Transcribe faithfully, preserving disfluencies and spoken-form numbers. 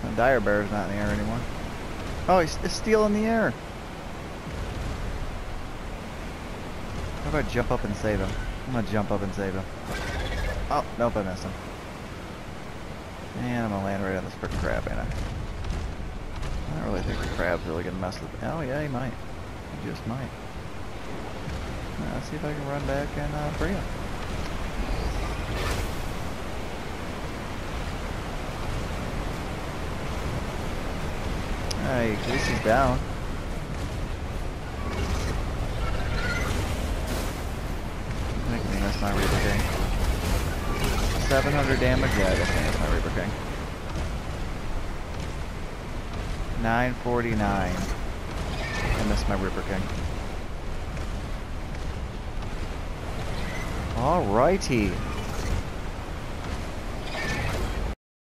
The dire bear's not in the air anymore. Oh, he's, it's still in the air. How about I jump up and save him? I'm gonna jump up and save him. Oh, nope, I missed him. And I'm gonna land right on this frickin' crab, ain't I? I don't really think the crab's really gonna mess with. Oh yeah, he might. He just might. Right, let's see if I can run back and uh, free him. Alright, at least he's down. I think we missed my Reaper King. seven hundred damage? Yeah, I definitely missed my Reaper King. nine forty-nine. I missed my Reaper King. Alrighty.